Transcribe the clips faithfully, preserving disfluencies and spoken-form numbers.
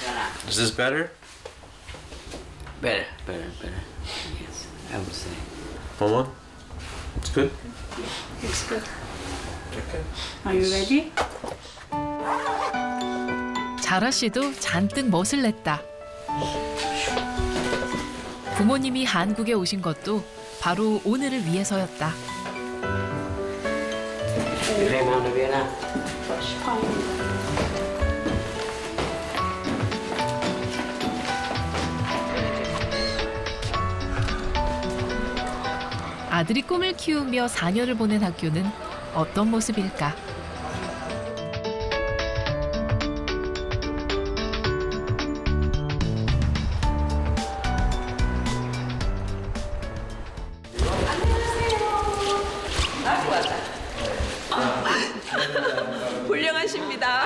Is this better? Better, better, better. Yes, I would say. Mama? It's good? Yeah, it's good. Okay. Are you ready? 자라 씨도 잔뜩 멋을 냈다. 부모님이 한국에 오신 것도 바로 오늘을 위해서였다. 아들이 꿈을 키우며 사 년을 보낸 학교는 어떤 모습일까? 훌륭하십니다.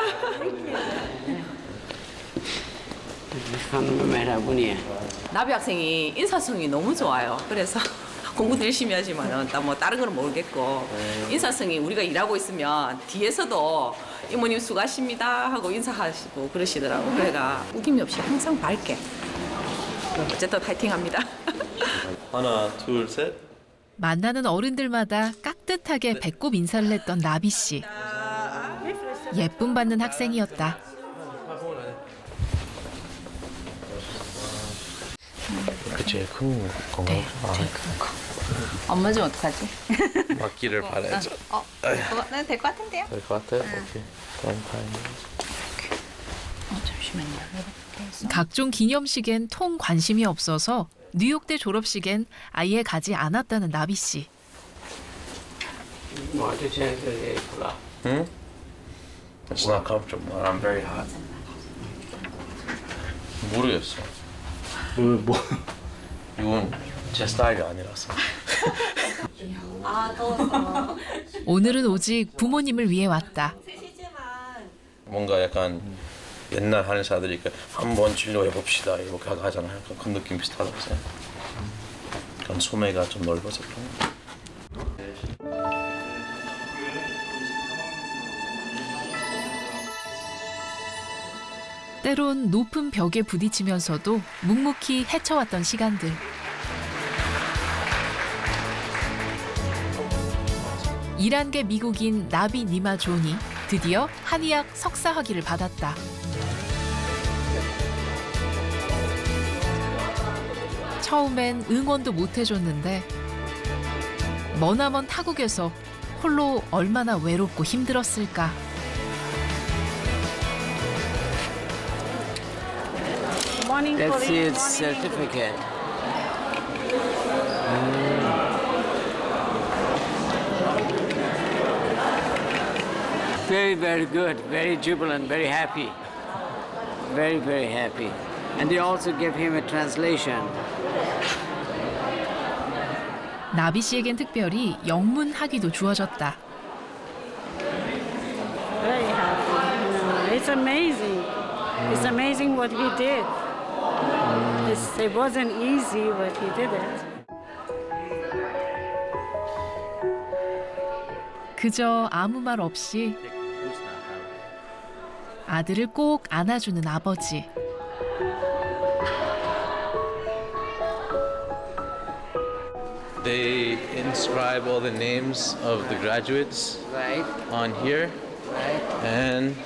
나비 학생이 인사성이 너무 좋아요. 그래서 공부도 열심히 하지만은 뭐 다른 거는 모르겠고 인사성이 우리가 일하고 있으면 뒤에서도 이모님 수고하십니다 하고 인사하시고 그러시더라고. 그래가 우김이 없이 항상 밝게. 어쨌든 파이팅합니다. 하나, 둘, 셋. 만나는 어른들마다 깍듯하게 배꼽 인사를 했던 나비 씨. 예쁨 받는 학생이었다. 그 제일 큰 건가? 네, 제일 큰 거. 엄마 좀 어떡하지? 맞기를 바라야죠. 어, 그거는 될 것 같은데요? 될 것 같아요? 오케이. 다음 타임. 어, 잠시만요. 각종 기념식엔 통 관심이 없어서 뉴욕대 졸업식엔 아예 가지 않았다는 나비 씨. 응? It's not comfortable. I'm very hot. 모르겠어. 뭐, 뭐. 이건 제 스타일이 아니라서. 오늘은 오직 부모님을 위해 왔다. 뭔가 약간 옛날 한의사들이 한번 진료해 봅시다 이렇게 하잖아요. 약간 그 느낌 비슷하다고 생각해요. 약간 소매가 좀 넓어서 그런 거. 때론 높은 벽에 부딪히면서도 묵묵히 헤쳐왔던 시간들. 일한계 미국인 나비 니마 존이 드디어 한의학 석사 학위를 받았다. 처음엔 응원도 못 해줬는데 머나먼 타국에서 홀로 얼마나 외롭고 힘들었을까. Let's see its certificate. Mm. Very, very good. Very jubilant. Very happy. Very, very happy. And they also give him a translation. 나비 씨에겐 특별히 영문 학위도 주어졌다. Very happy. It's amazing. It's amazing what he did. It's, it wasn't easy, but he did it. 그저 아무 말 없이 아들을 꼭 안아주는 아버지. They inscribe all the names of the graduates Right. on here. Right. And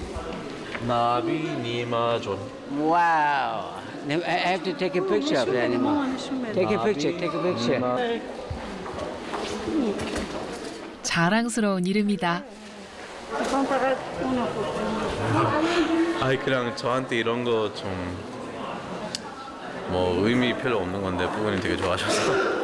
나비 니마 존. Wow. Now, I have to take a picture of the animal. Take a picture. Take a picture. 자랑스러운 이름이다. 아니 그냥 저한테 이런 거 좀 뭐 의미 별로 없는 건데 부모님 되게 좋아하셔서.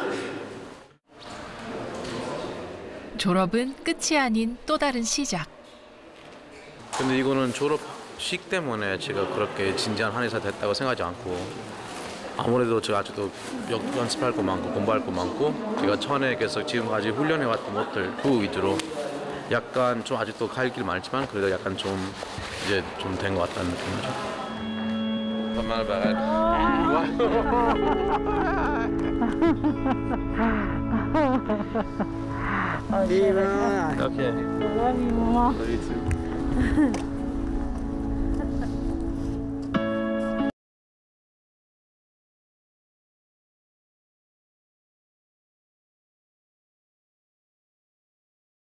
졸업은 끝이 아닌 또 다른 시작. 근데 이거는 졸업식 때문에 제가 그렇게 진지한 한의사 됐다고 생각하지 않고 아무래도 제가 아직도 역, 연습할 거 많고 공부할 거 많고 제가 전에 계속 지금까지 훈련해왔던 것들 그 위주로 약간 좀 아직도 갈 길 많지만 그래도 약간 좀 이제 좀 된 것 같다는 느낌이죠. 정말 Viva! Okay. Love you, Mama. Love you too.